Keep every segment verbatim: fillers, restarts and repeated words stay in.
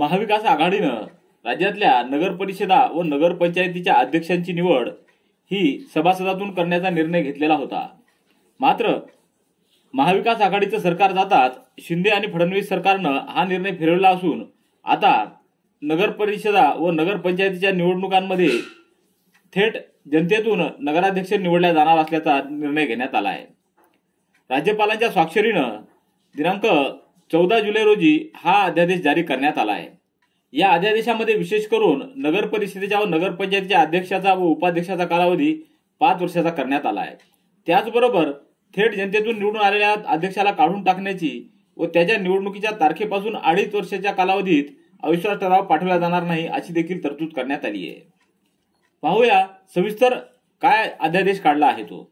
महाविकास आघाडीनं राज्यातल्या नगर परिषदा व नगर पंचायतीच्या अध्यक्षांची निवड ही सभासदातून करण्याचा निर्णय घेतलेला होता। मात्र महाविकास आघाडीचं सरकार जाताच शिंदे आणि फडणवीस सरकारनं हा निर्णय फिरवला असून आता नगर परिषदा व नगर पंचायतीच्या निवडणुकांमध्ये थेट जनतेतून नगराध्यक्ष निवडल्या जाणार असल्याचा निर्णय घेण्यात आला आहे। राज्यपालांच्या स्वाक्षरीनं दिनांक चौदा जुलै रोजी हा अध्यादेश जारी करण्यात आला आहे। या अध्यादेशामध्ये विशेष करून नगर परिषदेच्या व नगर पंचायतीच्या अध्यक्षाचा व उपाध्यक्षाचा कालावधी पाच वर्षाचा करण्यात आला आहे। त्याचबरोबर थेट जनतेतून निवडून आलेल्या अध्यक्षाला काढून टाकण्याची व त्याच्या निवडणुकीच्या तारखेपासून अडीच वर्षाच्या कालावधीत अविश्वास ठराव पाठवला जाणार नाही अशी देखील तरतूद करण्यात आली आहे। पाहूया सविस्तर काय अध्यादेश काढला आहे तो।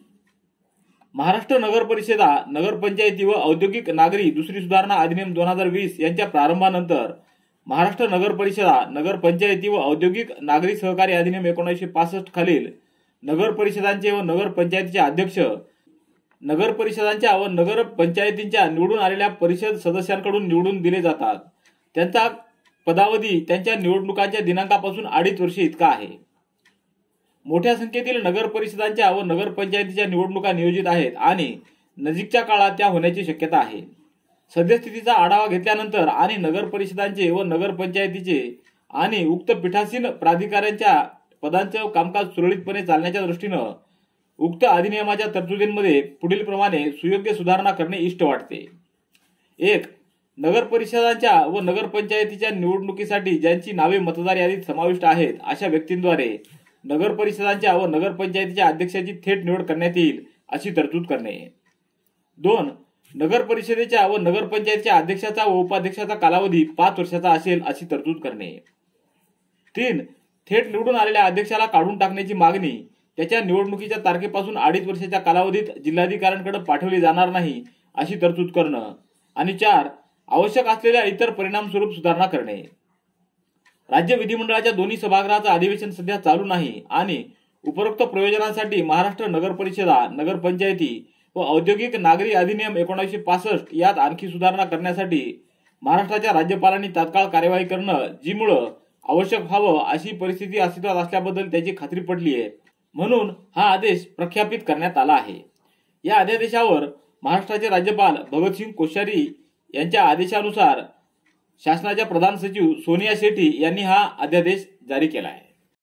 महाराष्ट्र नगर परिषदा नगर पंचायती व औद्योगिक नागरी दुसरी सुधारणा अधिनियम दोन हजार वीस यांच्या प्रारंभानंतर महाराष्ट्र नगर परिषदा नगर पंचायती व औद्योगिक नागरी सहकारी अधिनियम एकोणीसशे पासष्ट खालील नगर परिषदांचे व नगर पंचायतीचे अध्यक्ष नगर परिषदांच्या व नगर पंचायतींच्या निवडून आलेल्या परिषद सदस्यांकडून निवडून दिले जातात। त्यांचा पदावधी त्यांच्या निवडणुकांच्या दिनांकापासून अडीच वर्षे इतका आहे। मोठ्या संख्येतील नगर परिषदांच्या व नगर पंचायतीच्या निवडणुका नियोजित आहेत आणि नजीकच्या काळात त्या होण्याची शक्यता आहे। सद्यस्थितीचा आढावा घेतल्यानंतर आणि नगर परिषदांचे व नगर पंचायतीचे आणि उक्त पीठासीन प्राधिकाऱ्यांच्या पदांचे कामकाज सुरळीतपणे चालण्याच्या दृष्टीनं उक्त अधिनियमाच्या तरतुदींमध्ये पुढील प्रमाणे सुयोग्य सुधारणा करणे इष्ट वाटते। एक नगर परिषदांच्या व नगर पंचायतीच्या निवडणुकीसाठी ज्यांची नावे मतदार यादीत समाविष्ट आहेत अशा व्यक्तींद्वारे नगर परिषदांच्या व नगर पंचायतीच्या अध्यक्षाची थेट निवड करण्यात येईल अशी तरतूद करणे। दोन नगर परिषदेच्या व नगर पंचायतीच्या अध्यक्षाचा व उपाध्यक्षाचा कालावधी पाच वर्षाचा असेल अशी तरतूद करणे। तीन थेट निवडून आलेल्या अध्यक्षाला काढून टाकण्याची मागणी त्याच्या निवडणुकीच्या तारखेपासून अडीच वर्षाच्या कालावधीत जिल्हाधिकाऱ्यांकडे पाठवली जाणार नाही अशी तरतूद करणं। आणि चार आवश्यक असलेल्या इतर परिणाम स्वरूप सुधारणा करणे। राज्य विधिमंडळाच्या दोन्ही सभागृहाचं अधिवेशन सध्या चालू नाही आणि उपरोक्त प्रयोजनांसाठी महाराष्ट्र नगर परिषदा नगर पंचायती व औद्योगिक नागरी अधिनियम एकोणीसशे पासष्ट यात आणखी सुधारणा करण्यासाठी महाराष्ट्राच्या राज्यपालांनी तात्काळ कार्यवाही करणं जीमुळं आवश्यक व्हावं अशी परिस्थिती अस्तित्वात असल्याबद्दल त्याची खात्री पटली आहे, म्हणून हा आदेश प्रख्यापित करण्यात आला आहे। या अध्यादेशावर महाराष्ट्राचे राज्यपाल भगतसिंग कोश्यारी यांच्या आदेशानुसार शासनाच्या प्रधान सचिव सोनिया शेट्टी यांनी हा अध्यादेश जारी केला आहे।